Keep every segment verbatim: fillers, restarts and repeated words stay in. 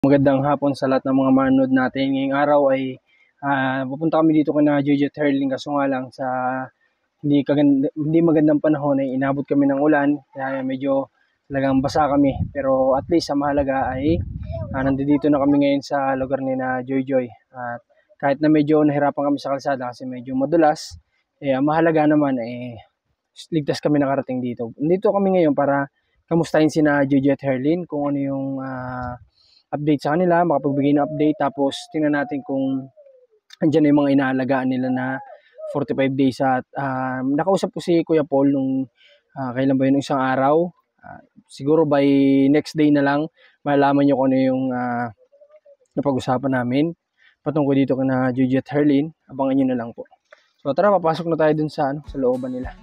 Magandang hapon sa lahat ng mga manood natin. Ngayong araw ay uh, pupunta kami dito kina Jojo at Herling, kaso nga lang sa hindi, kaganda, hindi magandang panahon ay inabot kami ng ulan, kaya medyo talagang basa kami. Pero at least sa mahalaga ay uh, nandito na kami ngayon sa lugar ni na Joy-Joy. At kahit na medyo nahirapan kami sa kalsada kasi medyo madulas, eh, mahalaga naman eh ligtas kami nakarating dito. Nandito kami ngayon para kamustahin si na Jojo at Herling kung ano yung uh, update sa kanila, makapagbigay ng update, tapos tingnan natin kung andyan na yung mga inaalagaan nila na forty-five days. At uh, nakausap ko si Kuya Paul nung uh, kailan ba yun, isang araw, uh, siguro by next day na lang malalaman nyo kung ano yung uh, napag-usapan namin patungkol dito kana Jojo at Herling. Abangan nyo na lang po. So tara, papasok na tayo dun sa, ano, sa looban nila.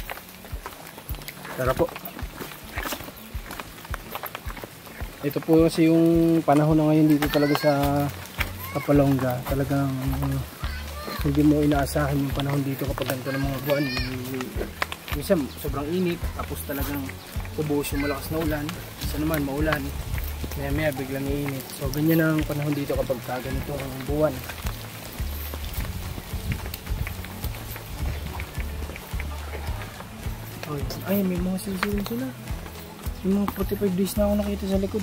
Tara po. Ito po kasi yung panahon na ngayon dito talaga sa Kapalonga. Talagang uh, hindi mo inaasahan yung panahon dito kapag ganito ng mga buwan. Minsan sobrang init, tapos talagang ubuhos yung malakas na ulan. Isa naman maulan, maya maya biglang iinit. So ganyan ang panahon dito kapag ganito ang buwan. Ay, may mga sisirin sila. Yung mga forty-five days na ako nakita sa likod.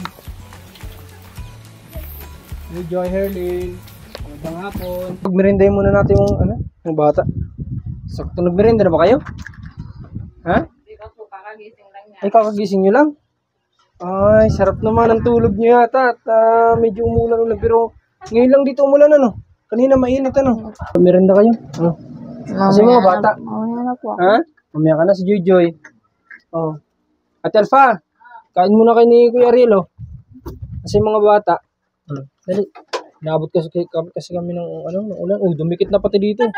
Hey, Joy Herling. Magandang hapon. Pagmerindahin muna natin yung, ano, yung bata. Sakto nagmerinda na ba kayo? Ha? Hindi pa po, kakagising lang niya. Ay, kakagising nyo lang? Ay, sarap naman ang tulog nyo yata. At uh, medyo umulan-ulan. Pero ngayon lang dito umulan, ano? Kanina mainit, ano? Pagmerinda kayo? Ano? Kasi mga bata. Mamaya na po. Ha? Mamaya ka na si Joy Joy. Oh. Ate Alpha, kain muna kayo ni Kuya Ariel, oh. Kasi mga bata. Hmm. Dali. Naabot kasi, kasi kami ng, ano, ng ulan. Oh, dumikit na pati dito.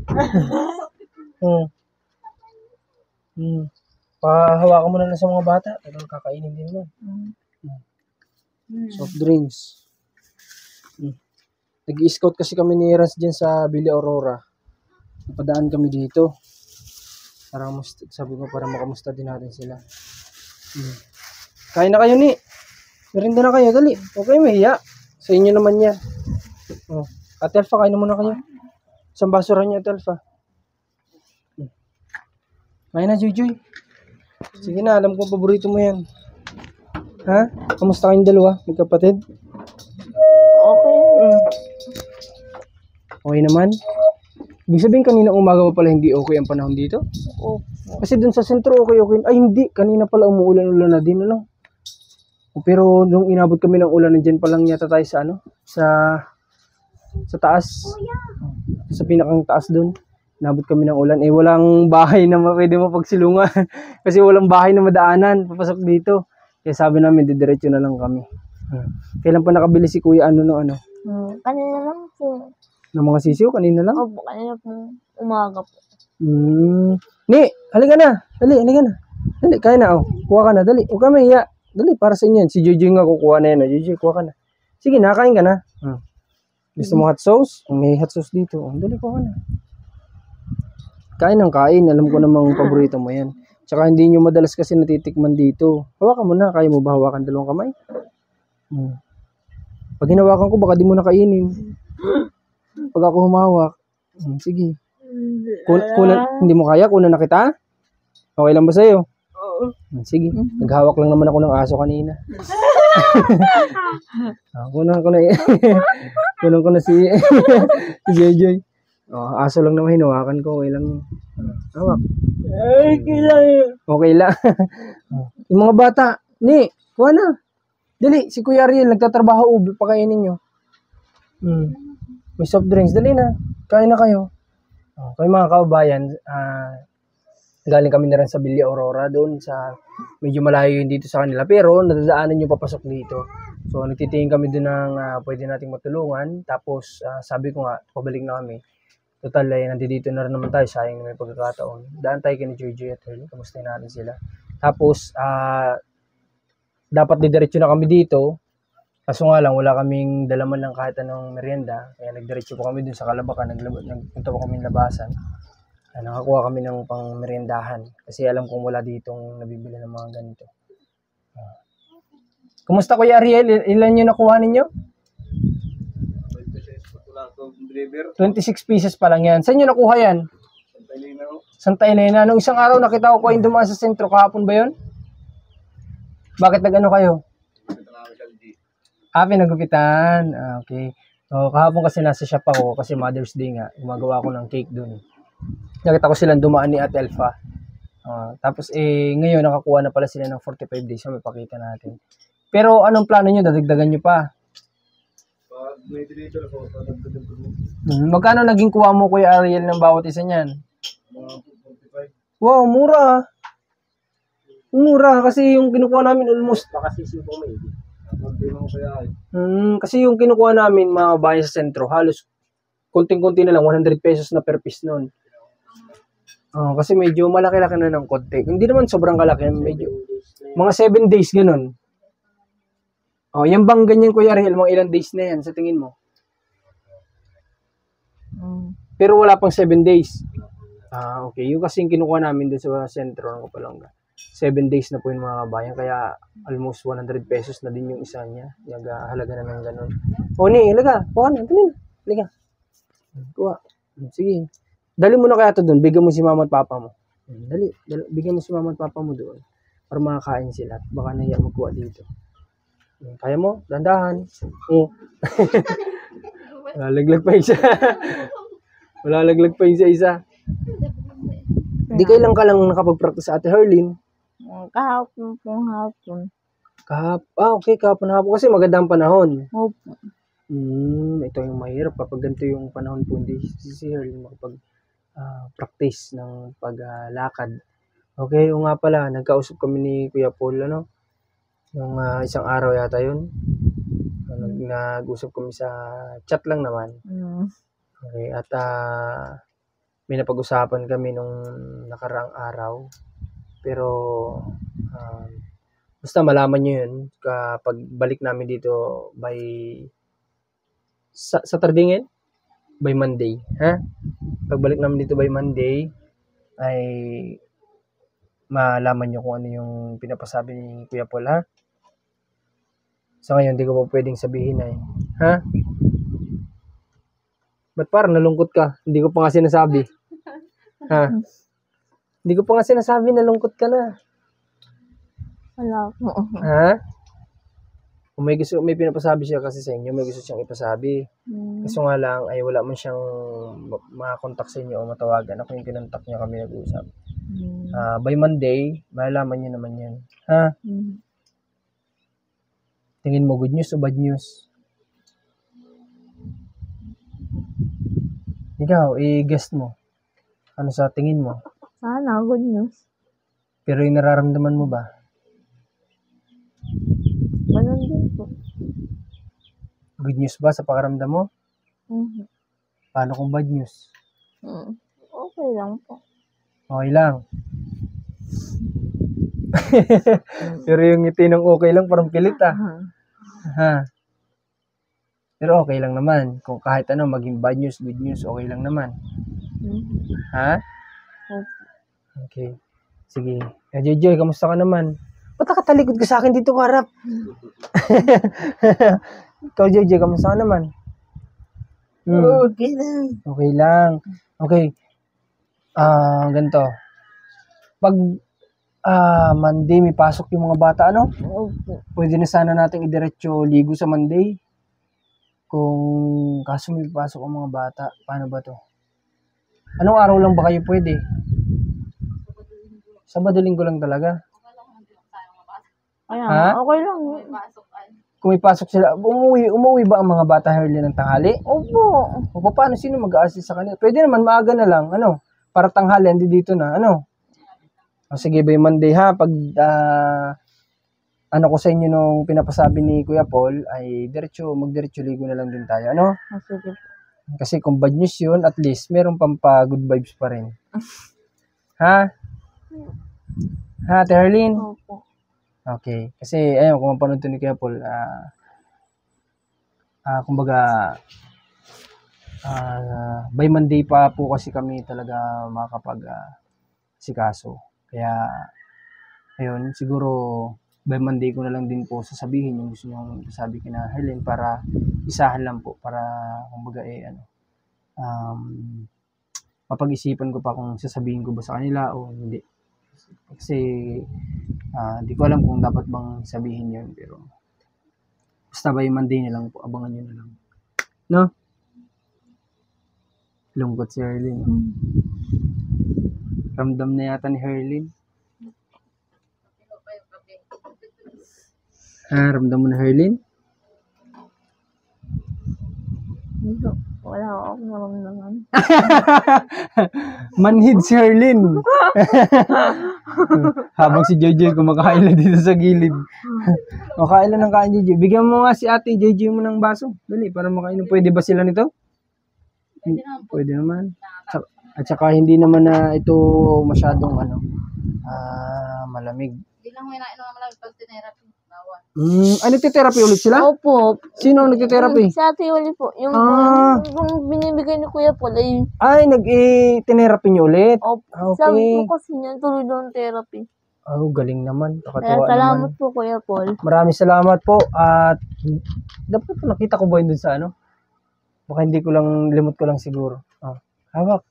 hmm. Hmm. Pahawakan muna na sa mga bata. Talagang kakainin din mo. Hmm. Soft drinks. Hmm. Nag-i-scout kasi kami ni Rans dyan sa Villa Aurora. Napadaan kami dito. Para sabi ko, para makamusta din natin sila. Hmm. Kain na kayo ni. Merinda na kayo, dali. Okay, mahiya. Sa inyo naman yan. Oh. Ate Alpha, kain na muna kayo. Isang basura niyo, Ate Alpha. Hmm. Kain na, Joy Joy. Sige na, alam ko paborito mo yan. Ha? Kamusta kayong dalawa, magkapatid? Okay. Hmm. Okay naman? Ibig sabihin kanina umaga pa pala hindi okay ang panahon dito? Oo. Kasi dun sa sentro okay okay. Ay hindi, kanina pala umuulan-ulan na din, ano? Pero nung inabot kami ng ulan, nandiyan pa lang yata tayo sa ano? Sa sa taas. Sa pinakang taas dun. Inabot kami ng ulan. Eh walang bahay na pwede mapagsilungan. Kasi walang bahay na madaanan papasok dito. Kaya sabi namin didiretso na lang kami. Kailan pa nakabili si Kuya ano no ano? Hmm, kanina lang po. Ng mga sisiw kanina lang? Opo, kanina po. Umaga po. Hmm. Ni, halika na. Dali, halika na. Dali, kaya na. Oh. Kuha ka na. Dali. Huwag ka mahiya. Dali, para sa inyo. Si Jojo nga kukuha na yan. Oh. Jojo, kuha ka na. Sige, nakain ka na. Hmm. Gusto mo hot sauce? May hot sauce dito. Oh. Dali, kuha ka na. Kain ng kain. Alam ko namang paborito mo yan. Tsaka hindi nyo madalas kasi natitikman dito. Hawakan mo na. Kaya mo ba hawakan dalawang kamay? Hmm. Pag hinawakan ko, baka di mo na kainin. Pag ako humawak. Hmm, sige. Kun, kunan, hindi mo kaya? Kunan na kita? Okay lang ba sa'yo? Oo. Sige. Naghawak lang naman ako ng aso kanina. ah, kunan ko na kunan ko na si si Joy. Oh, aso lang naman hinawakan ko. Okay lang. Hawak. Okay lang yun. Okay lang. Yung mga bata, ni, kuha na. Dali, si Kuya Ariel nagtatrabaho, ubi, pakainin nyo. Hmm. May soft drinks, dali na. Kain na kayo. Okay mga kaubayan, uh, galing kami na rin sa Villa Aurora doon sa medyo malayo yun dito sa kanila. Pero nadadaanan yung papasok dito. So nagtitingin kami doon ng uh, pwede nating matulungan. Tapos uh, sabi ko nga, pabalik na kami. Total ay nandito na rin naman tayo, sayang na may pagkakataon. Daan tayo kina Joy Joy at Herling, kamusta natin sila. Tapos uh, dapat didiretso na kami dito. Kaso nga lang, wala kaming dalaman ng kahit anong merienda. Kaya nagdiretso po kami dun sa Kalabakan. Nagpunta po kami labasan. Kaya nakakuha kami ng pang meriendahan. Kasi alam kong wala ditong nabibili ng mga ganito. Kumusta Kuya Ariel? Il- Ilan yung nakuha ninyo? twenty-six pieces pa lang yan. Saan nyo nakuha yan? Santa Elena. Nung isang araw nakita ko kayong dumaan sa sentro. Kahapon ba yun? Bakit nag-ano kayo? Ah, pinagupitan. Ah, okay. So, kahapon kasi nasa shop ako kasi Mother's Day nga. Gumagawa ko ng cake dun. Nakita ko silang dumaan ni Ate Alpha. Ah, tapos eh, ngayon nakakuha na pala sila ng forty-five days. So, may pakita natin. Pero anong plano nyo? Dadagdagan nyo pa? Hmm, magkano naging kuha mo Kuya Ariel ng bawat isa niyan? Wow, mura. Mura kasi yung kinukuha namin almost. Hmm, kasi yung kinukuha namin mga bahay sa sentro, halos kunting-kunti na lang, one hundred pesos na per piece nun. Oh, kasi medyo malaki-laki na ng konti. Hindi naman sobrang kalaki, medyo mga seven days ganun. Oh, yan bang ganyan Kuya Ariel, mga ilang days na yan sa tingin mo? Mm. Pero wala pang seven days. Ah, okay. Yung kasi yung kinukuha namin doon sa sentro ng Kapalonga. seven days na po yung mga kabayan. Kaya almost one hundred pesos na din yung isa niya. Nag-halaga na ng ganun. O, ni, ilaga. Kuha na. Ito na. Ilaga. Kuha. Sige. Dali mo na kaya ito doon. Bigyan mo si mama at papa mo. Dali. Dali. Bigyan mo si mama at papa mo doon. Para makakain sila. Baka nahiya magkuha dito. Kaya mo? Dandahan. Oo. Lalaglag pa isa. Wala laglag pa isa isa. Di kailan ka lang nakapag-practice sa Ate Herlin? Mm, Kahapon pong hapon. Kahap, ah, okay, kahapon hapon kasi magandang panahon. Opo. Hmm, ito yung mahirap kapag ganito yung panahon po hindi si si Herlin makapag-practice ng paglakad. Okay, yung nga pala, nagkausap kami ni Kuya Paul, ano? Yung ah, isang araw yata yun. Nag, nag-usap kami sa chat lang naman. Mm. Okay, at ah, may napag-usapan kami nung nakaraang araw. Pero um, basta malaman nyo yun kapag balik namin dito by sa Saturday ngayon? By Monday. Ha? Pagbalik namin dito by Monday ay malaman nyo kung ano yung pinapasabi ni Kuya Paul, ha? Sa ngayon, hindi ko pa pwedeng sabihin ay. Ha? Ba't parang nalungkot ka? Hindi ko pa nga sinasabi. Ha? Hindi ko pa nga sinasabi, nalungkot ka na. Wala po. Ha? Kung may gusto, may pinapasabi siya kasi sa inyo, may gusto siyang ipasabi. Mm. Kaso nga lang, ay wala man siyang ma- makakontak sa inyo o matawagan. Ako yung kinontak niya, kami nag-usap. Mm. Ah, by Monday, malalaman niyo naman yan. Ha? Mm. Tingin mo, good news o bad news? Ikaw, i-guess mo. Ano sa tingin mo? Sana, good news. Pero yung nararamdaman mo ba? Ganun din po. Good news ba sa pakaramdam mo? Mhm. Paano kung bad news? Mm. Okay lang po. Okay lang. Pero yung ngiti ng okay lang, parang pilit ah. Ah. Ha? Pero okay lang naman. Kung kahit ano, maging bad news, good news, okay lang naman. Mm. Ha? Opo. Okay. Sige. Eh, Joy, kamusta ka naman? Ba't nakatalikod ka sa akin dito, harap? Ikaw, Joy, kamusta ka naman? Hmm. Okay lang. Okay lang. Okay. Ah, ganito. Pag ah, Monday may pasok yung mga bata, ano? Opo. Pwede na sana nating idiretso ligo sa Monday. Kung kaso may pasok ang mga bata, paano ba to? Anong araw lang ba kayo pwede? Sabado linggo lang talaga. Kaya, Ha? okay lang. Kung may pasok sila, umuwi, umuwi ba ang mga bata Herlin ng tanghali? Opo. O paano, sino mag-a-assist sa kanila? Pwede naman, maaga na lang, ano? Para tanghali, hindi dito na, ano? O sige, by Monday ha, pag ah, ano ko sa inyo nung pinapasabi ni Kuya Paul, ay diretso, mag-diretso ligo na lang din tayo, ano? Ah, sige po. Kasi kung bad news yun, at least meron pang pa good vibes pa rin. Ha? Ha, Ate Herlin? Opo. Okay. Kasi, ayun, kung mapanood to ni Kuya Paul, ah, ah, kumbaga, ah, by Monday pa po kasi kami talaga makakapag ah, sikaso. Kaya, ayun, siguro, by Monday ko na lang din po sasabihin yung gusto niyong sabi kina Helen para isahan lang po para kumbaga eh ano um, mapag-isipan ko pa kung sasabihin ko ba sa kanila o hindi. Kasi uh, di ko alam kung dapat bang sabihin yun pero basta by Monday na lang po, abangan nyo na lang. No? Lungkot si Herlin. Mm. Ramdam na yata ni Herlin. Ah, ramdam mo na Herlin? Dito, wala akong maramdaman. Manhid si Herlin. Habang si J J kumakain lang dito sa gilid. Makain lang ng kain J J. Bigyan mo nga si ate J J mo ng baso. Dali, para makainom. Pwede ba sila nito? Pwede naman. Pwede naman. At saka hindi naman na ito masyadong ano, ah, malamig. Hindi lang may nainom naman pag tinerapi. Bawal. Mm, ay, nagtitherapy ulit sila? Opo. Sino ang nagtitherapy? Sa ate Yoli po. Yung, Ah. yung binibigay ni Kuya Paul ay, Ay, nag-i-therapy niyo ulit? opo. Okay. Sabi ko kasi niya, tuloy daw ang therapy. Oh, galing naman. Kaya Nakatuwa salamat naman. po Kuya Paul. Maraming salamat po. At dapat nakita ko ba yun dun sa ano? Baka hindi ko lang, limot ko lang siguro. Oh, hawak.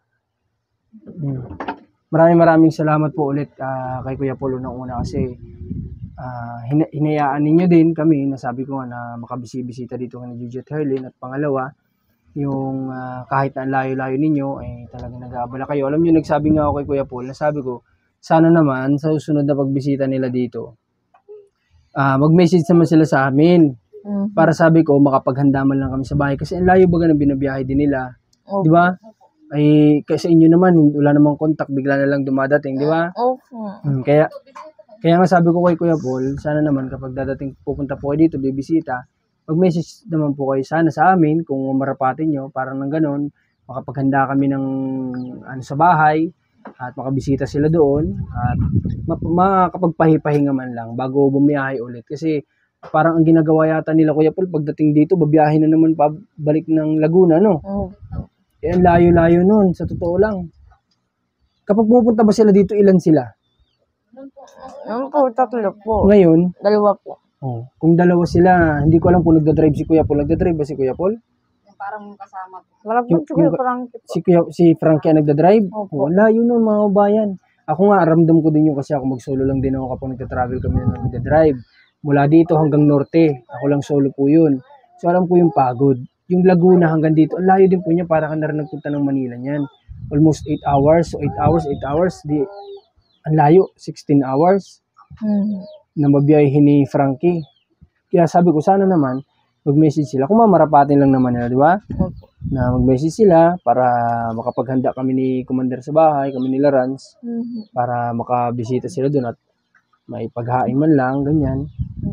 Hmm. Maraming maraming salamat po ulit uh, kay Kuya Paul unang una kasi uh, hina- hinayaan ninyo din kami, nasabi ko nga na makabisi-bisita dito kay Gigi at Herlin. At pangalawa, yung uh, kahit na layo-layo ninyo, eh talagang nag-aabala kayo. Alam nyo, nagsabi nga ako kay Kuya Paul, nasabi ko, sana naman sa susunod na pagbisita nila dito, uh, mag-message naman sila sa amin. Mm. Para sabi ko, makapaghanda man lang kami sa bahay. Kasi ang layo baga ng binabiyahe din nila. Opo. Di ba? Ay, kasi inyo naman, wala namang contact, bigla na lang dumadating, di ba? Opo. Hmm, kaya, kaya nga sabi ko kay Kuya Paul, sana naman kapag dadating pupunta po kayo dito, bibisita, mag-message naman po kayo sana sa amin kung marapatin nyo, parang nang ganon, makapaghanda kami ng ano sa bahay, at makabisita sila doon, at makapagpahipahinga man lang bago bumiyahe ulit. Kasi parang ang ginagawa yata nila Kuya Paul, pagdating dito, babiyahe na naman pabalik ng Laguna, no? Opo. Eh, ang layo-layo nun, sa totoo lang. Kapag pupunta ba sila dito, ilan sila? Ano po, tatlo po. Ngayon, Dalawa po. oh, kung dalawa sila, hindi ko alam kung nagdadrive si Kuya Paul. Nagdadrive ba si Kuya Paul? Yung parang kasama po. Wala po Yung- siguro yung- parang Si, Kuya, si Frankie ang nagdadrive? Opo. Oh, layo nun, mga bayan. Ako nga, ramdam ko din yun kasi ako mag-solo lang din ako kapag nagta-travel kami na nagdadrive. Mula dito hanggang norte, ako lang solo po yun. So alam ko yung pagod. Yung Laguna hanggang dito, ang layo din po niya para ka na rin nagpunta ng Manila niyan. Almost eight hours, so eight hours, eight hours, di, ang layo, sixteen hours Mm. na mabiyahin ni Frankie. Kaya sabi ko, sana naman, mag-message sila. Kung mamarapatin lang naman nila, di ba? Opo. Na mag-message sila para makapaghanda kami ni Commander sa bahay, kami ni Larans, Mhm. para makabisita sila doon at maipaghain man lang, ganyan.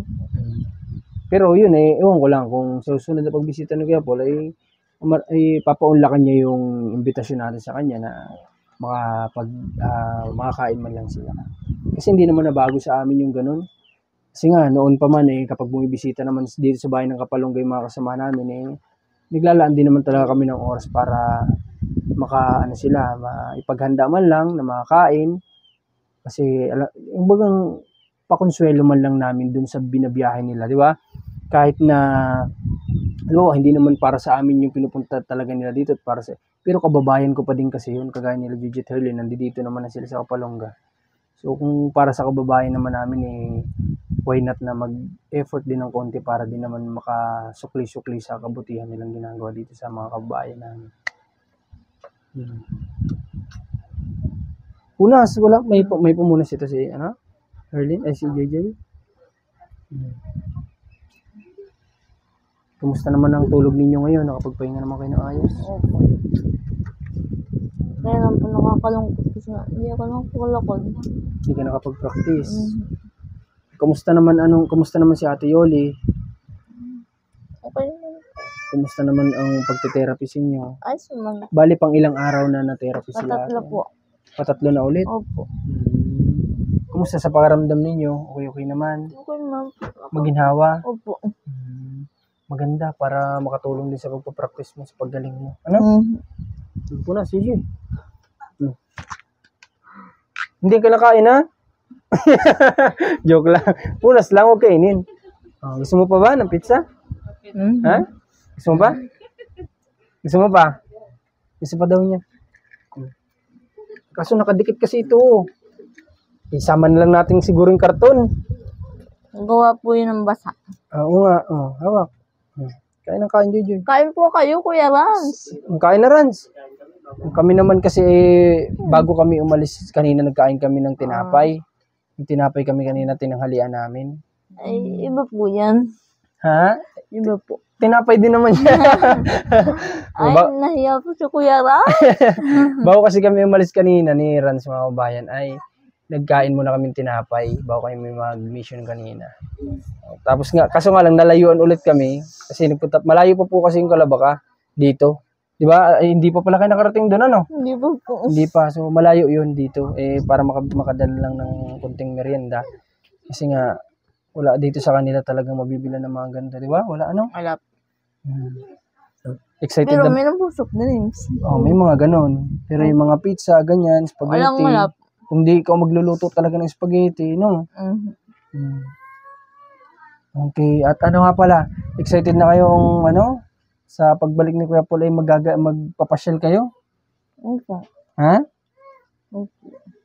Pero yun eh, ewan ko lang kung sa susunod na pagbisita ni Kuya Paul ay, ma- ay papaunlakan niya yung imbitasyon natin sa kanya na makapag, ah, makakain man lang sila. Kasi hindi naman nabago sa amin yung ganun. Kasi nga, noon pa man eh, kapag bumibisita naman dito sa bahay ng Kapalonga yung mga kasama namin eh, naglalaan din naman talaga kami ng oras para maka, ano sila, maipaghanda man lang na makakain. Kasi, ala- yung bagang pakonsuelo man lang namin dun sa binabiyahe nila, di ba? Kahit na, ano, hindi naman para sa amin yung pinupunta talaga nila dito at para sa, pero kababayan ko pa din kasi yun, kagaya nila Gigi at Herlin, nandito naman na sila sa Kapalonga. So, kung para sa kababayan naman namin, eh, why not na mag-effort din ng konti para din naman makasukli-sukli sa kabutihan nilang ginagawa dito sa mga kababayan namin. Hmm. Unas, wala, may, pu- may pumunas ito si, ano, Herlin, ay si J J. Hmm. Kumusta naman ang tulog ninyo ngayon? Nakapagpahinga naman kayo ng ayos? Opo. Kaya lang po nakakalungkot kasi nga, hindi ako nakakulakon. Hindi ka nakapag-practice. Mhm. Kumusta naman anong kumusta naman si Ate Yoli? Okay naman. Kumusta naman ang pagte-therapy sa inyo? Ayos naman. Bali pang ilang araw na na-therapy sila? Patatlo po. Patatlo na ulit? Opo. Hmm. Kumusta sa pakiramdam ninyo? Okay-okay naman? Okay naman po. Ako- Maginhawa? Opo. Hmm. Maganda para makatulong din sa pagpapractice mo sa paggaling mo. Ano? Mhm. Ito na, sige. Hmm. Hindi ka nakain ha? Joke lang. Punas lang, huwag kainin. Oh, gusto mo pa ba ng pizza? Mhm. Ha? Gusto mo ba? Gusto mo pa? Gusto pa daw niya. Kaso nakadikit kasi ito. Isama na lang natin siguro yung karton. Gawa po yun ng basa. Ah, Oo nga. Oh, hawak. Hmm. Kain ng kain, Jojo. Kain po kayo, Kuya Rans. Kain na, Rans. Kami naman kasi, bago kami umalis, kanina nagkain kami ng tinapay. Yung tinapay kami kanina, tinanghalian namin. Ay, iba po yan. Ha? Iba po. Tinapay din naman siya. Ay, Ba- nahiya po si Kuya Rans. bago kasi kami umalis kanina ni Rans, mga kabayan, ay nagkain muna kami tinapay bago kami mag-mission kanina. Tapos nga, kaso nga lang nalayuan ulit kami kasi nagpunta, malayo pa po kasi yung Kalabaka dito. 'Di ba? Ay, hindi pa pala kayo nakarating doon ano? Hindi po po. Hindi pa. So malayo 'yun dito eh para maka, makadala lang ng kunting merienda. Kasi nga wala dito sa kanila talagang mabibilan ng mga ganito, 'di ba? Wala ano? Wala. Hmm. So, excited Pero na. may nabusok na rin. Oh, may mga ganon. Pero yung mga pizza, ganyan, Walang spaghetti. wala. Kung di ikaw magluluto talaga ng spaghetti, no? Mhm. Hmm. Okay, at ano nga pala, excited na kayong ano, sa pagbalik ni Kuya Paul ay magaga, magpapasyal kayo? Opo. Ha? Opo.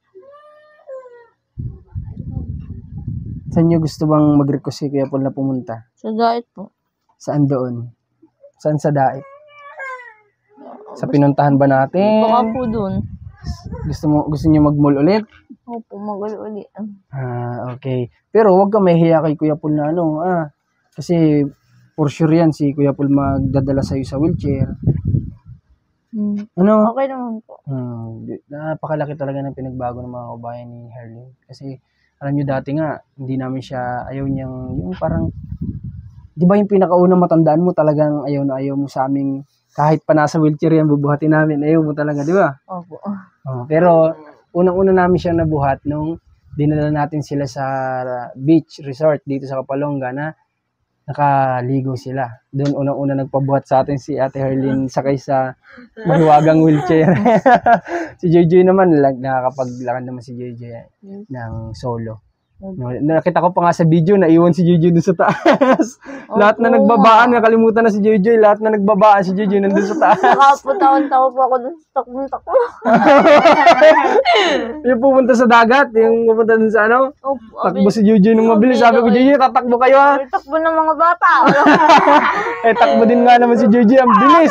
Saan nyo gusto bang mag-request si Kuya Paul na pumunta? Sa diet po. Saan doon? Saan sa daet? Sa pinuntahan ba Baka natin? po dun. Gusto mo gusto niyo mag-mall ulit? Opo, magulo ulit. Ah, okay. Pero wag ka mahihiya kay Kuya Paul na ano, ah. Kasi for sure yan si Kuya Paul magdadala sa iyo sa wheelchair. Hmm. Ano? Okay naman po. Hmm, di- napakalaki talaga ng pinagbago ng mga kabayan ni Herlin. Kasi alam niyo dati nga, hindi namin siya ayaw niyang yung parang 'di ba yung pinakaunang matandaan mo talagang ayaw na ayaw mo sa aming kahit pa nasa wheelchair yan bubuhatin namin. Ayaw mo talaga, 'di ba? Opo. Oh, pero unang-una namin siya nabuhat nung dinala natin sila sa beach resort dito sa Kapalonga na nakaligo sila. Doon unang-una nagpabuhat sa atin si Ate Herlin sakay sa mahiwagang wheelchair. Si Joy naman lag- nakakapaglakad naman si Joy ng solo. No, nakita ko pa nga sa video na iwan si Joy doon sa taas. Lahat na Opo. nagbabaan, nakalimutan na si Joy. Lahat na nagbabaan si Joy nandun sa taas. Saka po taon-taon po ako dun sa takbo-takbo. Yung pupunta sa dagat, yung pupunta dun sa ano, Opo. takbo si Jojo nung mabilis. Sabi ko, Jojo, tatakbo kayo ha. May takbo ng mga bata. Eh, takbo din nga naman si Jojo, ang bilis.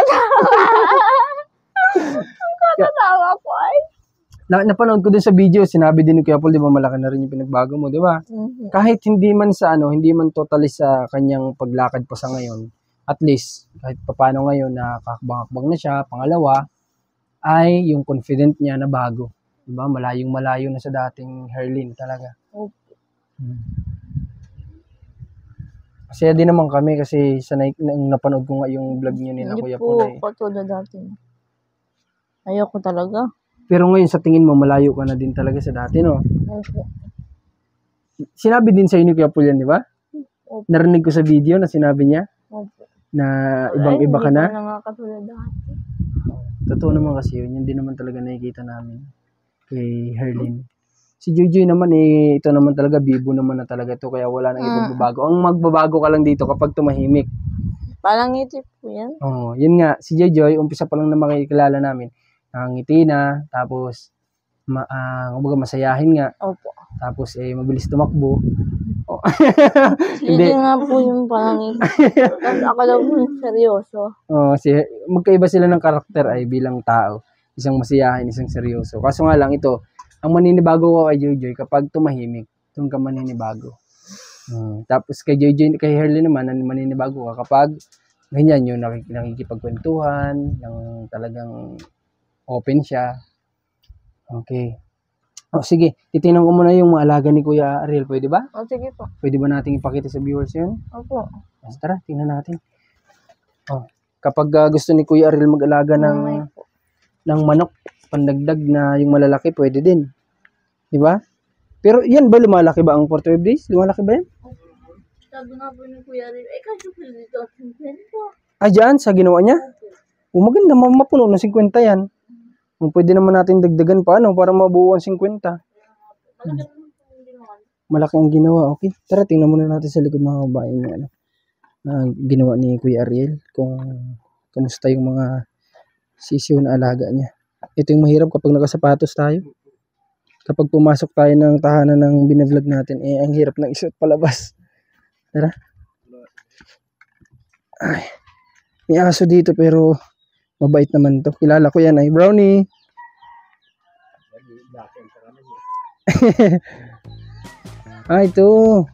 Ang katatawa ko ay. Na, napanood ko din sa video, sinabi din ni Kuya Paul, di ba, malaki na rin yung pinagbago mo, di ba? Mhm. Kahit hindi man sa ano, hindi man totally sa kanyang paglakad pa sa ngayon, at least, kahit papaano ngayon, nakakakbang-akbang na siya, pangalawa, ay yung confident niya na bago. Di ba? Malayong malayo na sa dating Herlin talaga. Opo. Hmm. Masaya din naman kami kasi sanay nang napanood ko nga yung vlog niyo ni na Hindi Kuya po Paul. Eh. katulad dati. Ayoko talaga. Pero ngayon sa tingin mo malayo ka na din talaga sa dati, no? Opo. Sinabi din sa ni Kuya Paul yan, di ba? Opo. Narinig ko sa video na sinabi niya Opo. na ibang-iba ka na. Ay, hindi ko na nga katulad dati. Totoo naman kasi yun. Yun din naman talaga nakikita namin kay Herlin. Si Joy naman eh, ito naman talaga, bibo naman na talaga to kaya wala nang Mm. ipagbabago. Ang magbabago ka lang dito kapag tumahimik. Parang ngiti po yan. Oh, yun nga, si Joy, umpisa pa lang na makikilala namin. Nakangiti na, tapos ma, ah, kumbaga masayahin nga, Opo. tapos eh mabilis tumakbo. Oh. Hindi Hindi. nga po yung parang ngiti. Tapos ako daw po yung seryoso. Oh, si magkaiba sila ng karakter ay bilang tao. Isang masiyahin, isang seryoso. Kaso nga lang ito, ang maninibago ko kay Joy kapag tumahimik, doon ka maninibago. Hmm. Tapos kay Joy, kay Herlin naman, ang maninibago ka kapag ganyan yung nakik- nakikipagkwentuhan, ng talagang open siya. Okay. O sige, titingnan ko muna yung mga alaga ni Kuya Ariel. Pwede ba? O sige po. Pwede ba nating ipakita sa viewers yun? Opo. Yes, tara, tingnan natin. Oh, kapag ah, gusto ni Kuya Ariel mag-alaga ng, Mamay po. ng manok, pandagdag na yung malalaki, pwede din. Di ba? Pero yan ba, lumalaki ba ang forty-five days? Lumalaki ba yan? Sabi nga po ni Kuya Rin, eh kasi po dito at po. Ah, dyan, sa ginawa niya? O maganda, ma- mapuno ng fifty yan. O, pwede naman natin dagdagan pa, ano, para mabuo ang fifty. malaki ang ginawa. Okay, tara tingnan muna natin sa likod mga kabayan yung ano, uh, ginawa ni Kuya Ariel, kung kamusta yung mga sisiw na alaga niya. Ito yung mahirap kapag nakasapatos tayo. Kapag pumasok tayo ng tahanan ng binavlog natin, eh ang hirap ng isuot palabas. Tara. Ay, may aso dito pero mabait naman to. Kilala ko yan ay Brownie. Ah, ito.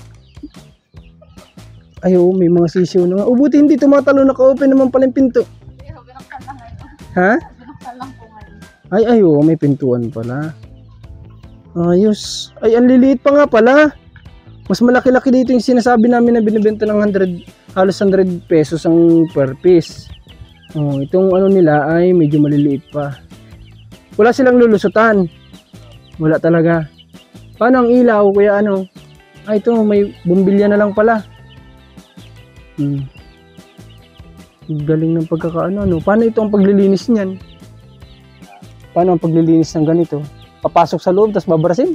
Ay, oo, may mga sisiw na nga. Oh, buti hindi tumatalo, naka-open naman pala yung pinto. Ha? Ay, ay, oo, may pintuan pala. Ayos. Ay, ang liliit pa nga pala. Mas malaki-laki dito yung sinasabi namin na binibenta ng one hundred, halos one hundred pesos ang per piece. Oh, itong ano nila ay medyo maliliit pa. Wala silang lulusutan. Wala talaga. Paano ang ilaw? Kuya ano? Ay, ito may bumbilya na lang pala. Hmm. Galing ng pagkakaano. Ano? Paano ito ang paglilinis niyan? Paano ang paglilinis ng ganito? Papasok sa loob tapos babarasin?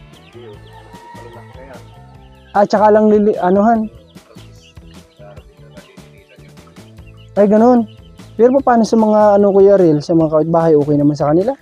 Ah, tsaka lang lili anuhan. Ay, ganun. Pero paano sa mga ano Kuya Ariel, sa mga kapitbahay, okay naman sa kanila?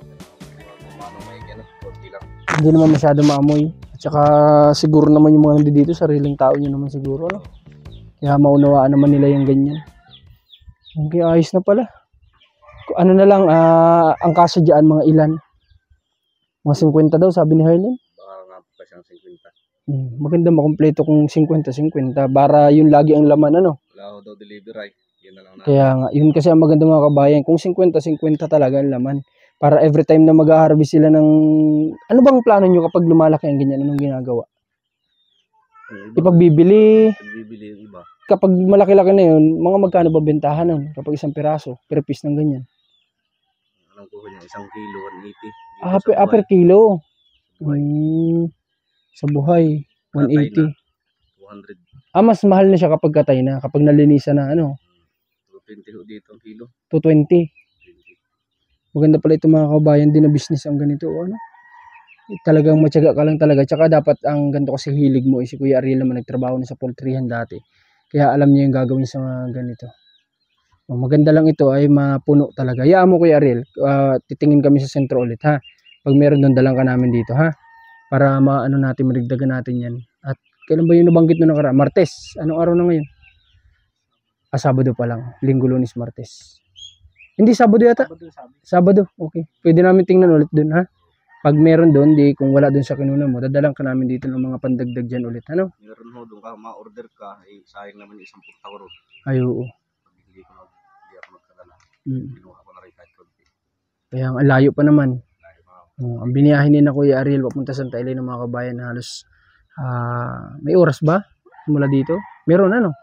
Hindi naman masyado maamoy. At saka siguro naman yung mga nandito, sariling tao nyo naman siguro. Ano? Kaya maunawaan naman nila yung ganyan. Okay, ayos na pala. Ano na lang, uh, ang kaso dyan, mga ilan? Mga fifty daw, sabi ni Harlin. Baka nga pa siyang fifty. Hmm, maganda makumpleto kung fifty fifty para yun lagi ang laman, ano? Wala daw delivery. Yun na lang na. Kaya nga, yun kasi ang maganda mga kabayan. Kung fifty fifty talaga ang laman. Para every time na mag-harvest sila ng... Ano bang plano nyo kapag lumalaki ang ganyan? Anong ginagawa? Ipagbibili. Ipagbibili yung iba. Kapag malaki-laki na yun, mga magkano ba bentahan nun? Kapag isang piraso, per piece ng ganyan. Anong kuha niya? Isang kilo, one eighty. Ah, per, ah, per kilo. Hmm, sa buhay, one eighty. two hundred. Ah, mas mahal na siya kapag katay na. Kapag nalinisan na, ano? two twenty dito ang kilo. two twenty. Maganda pala ito mga kabayan din na business ang ganito. Ano? Talagang matyaga ka lang talaga. Tsaka dapat ang ganito kasi hilig mo. Eh, si Kuya Ariel naman nagtrabaho na sa poultryhan dati. Kaya alam niya yung gagawin sa mga ganito. Oh, maganda lang ito ay mapuno talaga. Yaan mo Kuya Ariel. Uh, titingin kami sa sentro ulit ha. Pag meron doon, dalang ka namin dito ha. Para maano natin, marigdagan natin yan. At kailan ba yung nabanggit nyo nakaraan? Martes. Anong araw na ngayon? Ah, Sabado pa lang. Linggo, Lunes, Martes. Hindi, Sabado yata? Sabado, Sabado. Sabado, okay. Pwede namin tingnan ulit doon ha. Pag meron doon, di kung wala doon sa kinuna mo, dadalang ka namin dito ng mga pandagdag dyan ulit. Ano? Meron ho doon ka, ma-order ka, eh, sayang naman yung isang pagtawaro. Ay, oo. Pag hindi ko na, hindi ako magkadala. Hmm. Binuha ko na rin kahit konti. Kaya ang layo pa naman. Layo pa. Oh, ang biniyahin ni na Kuya Ariel papunta sa Santa Elena ng mga kabayan na halos uh, may oras ba mula dito? Meron ano?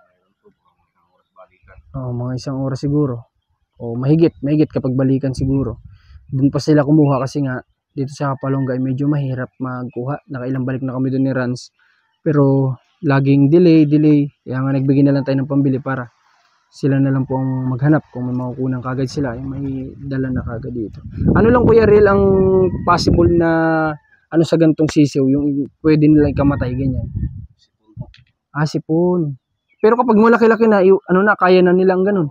Oh, mga isang oras siguro. O mahigit, mahigit kapag balikan siguro. Doon pa sila kumuha kasi nga dito sa Kapalongga ay medyo mahirap magkuha. Nakailang balik na kami doon ni Rans. Pero laging delay, delay. Kaya nga nagbigay na lang tayo ng pambili para sila na lang po ang maghanap kung may makukunan kagad sila. Yung may dala na kagad dito. Ano lang Kuya Ariel ang possible na ano sa gantong sisiw? Yung pwede nilang ikamatay ganyan. Ah, sipon. Pero kapag malaki-laki na, ano na, kaya na nilang ganun.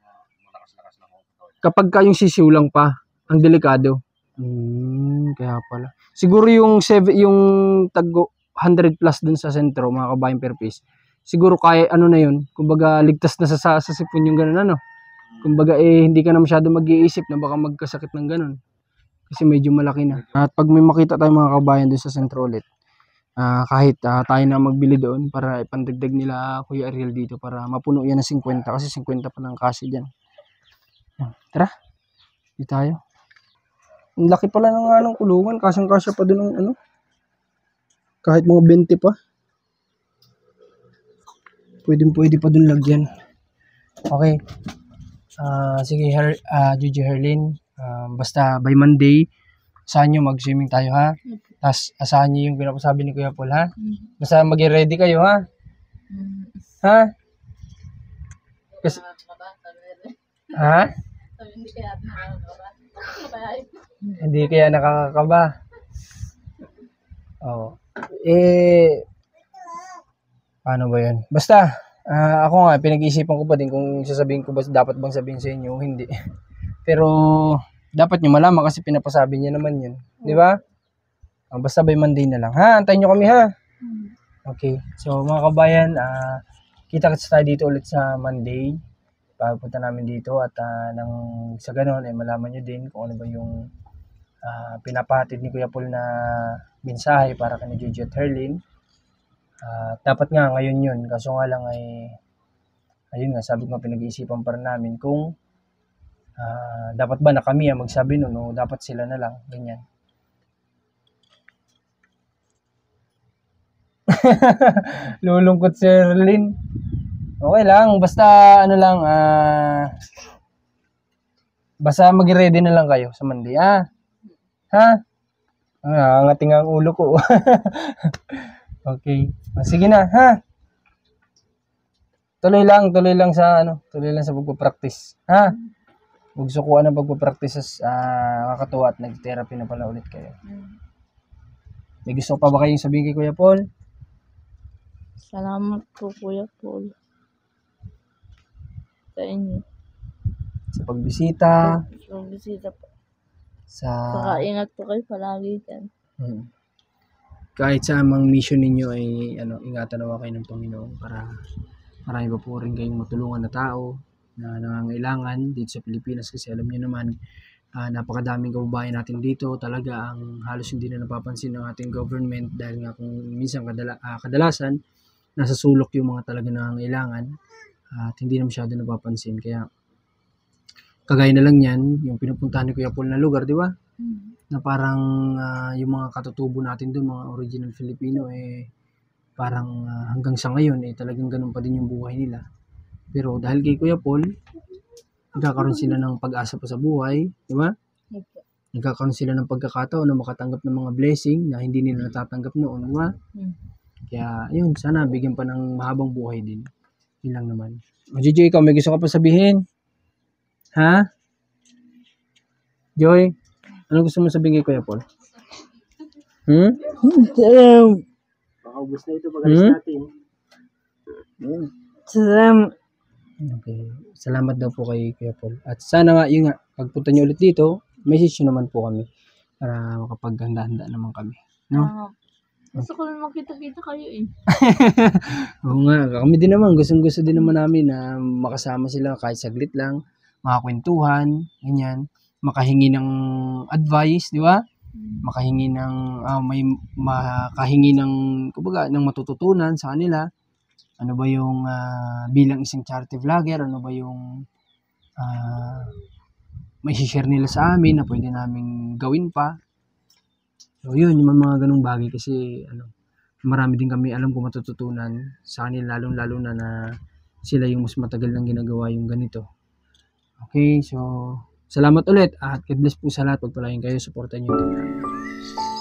Kapag kayong sisiw lang pa, ang delikado. Hmm, kaya pala. Siguro yung seven, yung tag one hundred plus dun sa sentro, mga kabayan per piece. Siguro kaya ano na yun, kumbaga ligtas na sa, sa, sa sipon yung ganun ano. Kumbaga eh hindi ka na masyado mag-iisip na baka magkasakit ng ganun. Kasi medyo malaki na. At pag may makita tayong mga kabayan dun sa sentro ulit, uh, kahit uh, tayo na magbili doon para ipandagdag nila Kuya Ariel dito para mapuno yan ng fifty kasi fifty pa ng kasi dyan. Tara, di tayo. Ang laki pala ng anong kulungan, kasang-kasya pa doon ng ano. Kahit mga twenty pa. Pwedeng pwede pa doon lagyan. Okay. Uh, sige, Her, uh, Gigi Herlin. Uh, basta by Monday, asahan nyo mag-swimming tayo ha. Tapos asahan nyo yung pinapasabi ni Kuya Paul ha. Basta mag-ready kayo ha. Ha? Kasi, ha? Hindi kaya nakakakaba. Oh. Eh, paano ba yun? Basta, ah, ako nga, pinag-iisipan ko pa din kung sasabihin ko ba dapat bang sabihin sa inyo o hindi. Pero, dapat nyo malaman kasi pinapasabi niya naman yun. Di ba? Ah, basta by Monday na lang. Ha? Antayin nyo kami ha? Okay. So, mga kabayan, ah, kita-kits tayo dito ulit sa Monday. Pagpunta namin dito at ah, nang sa ganun, eh, malaman nyo din kung ano ba yung ah, pinapahatid ni Kuya Paul na mensahe para kay Jojo at Herlin. Ah, dapat nga ngayon yun, kaso nga lang ay ayun nga, sabi ko nga pinag-iisipan pa rin namin kung ah, dapat ba na kami ang magsabi nun o dapat sila na lang, ganyan. Lulungkot si Herlin. Okay lang, basta ano lang, ah, basta mag-ready na lang kayo sa Monday, ah. Ha? Ah, angating ang ulo ko. Okay. Ah, sige na, ha? Tuloy lang, tuloy lang sa ano, tuloy lang sa pagpo-practice. Ha? Huwag sukuan ng pagpo-practice sa ah, kakatuwa at nag-therapy na pala ulit kayo. May gusto pa ba kayong sabihin kay Kuya Paul? Salamat po, Kuya Paul. Sa inyo. Sa pagbisita, Sa bisita po. sa Saka ingat po kayo palagi dyan. hmm. Kahit sa amang mission ninyo ay ano, ingatan nawa kayo ng Panginoon para marami pa po rin kayong matulungan na tao na nangangailangan dito sa Pilipinas kasi alam niyo naman ah, napakadaming kababayan natin dito talaga ang halos hindi na napapansin ng ating government dahil nga kung minsan kadala, ah, kadalasan nasa sulok yung mga talaga nangangailangan at hindi na masyado napapansin kaya kagaya na lang yan yung pinupuntahan ni Kuya Paul na lugar, di ba? Na parang ah, yung mga katutubo natin doon, mga original Filipino, eh parang ah, hanggang sa ngayon, eh talagang ganun pa din yung buhay nila. Pero dahil kay Kuya Paul, nagkakaroon sila ng pag-asa pa sa buhay, di ba? Opo. Nagkakaroon sila ng pagkakataon na makatanggap ng mga blessing na hindi nila natatanggap noon, di ba? Hmm. Kaya yun, sana bigyan pa ng mahabang buhay din. Yun lang naman. O Jojo, ikaw may gusto ka pa sabihin? Ha? Joy, ano gusto mo sabihin kay Kuya Paul? Hmm? Salamat. Baka ubus na ito pag-alis Hmm? natin. Salamat. Okay. Salamat daw po kay Kuya Paul. At sana nga, yun nga, pagpunta niyo ulit dito, message nyo naman po kami para makapaghanda-handa naman kami. No? Ah, gusto ko rin makita-kita kayo eh. Oo nga, kami din naman, gustong-gusto din naman namin na makasama sila kahit saglit lang, makakwentuhan, ganyan, makahingi ng advice, di ba? Makahingi ng, ah, may makahingi ng, kumbaga, ng matututunan sa kanila. Ano ba yung ah, bilang isang charity vlogger, ano ba yung ah, may share nila sa amin na pwede naming gawin pa. So yun, yung mga ganung bagay kasi ano, marami din kami alam kung matututunan sa kanila, lalong-lalo na na sila yung mas matagal nang ginagawa yung ganito. Okay, so salamat ulit at God bless po sa lahat. Pagpalain kayo, supportan nyo din.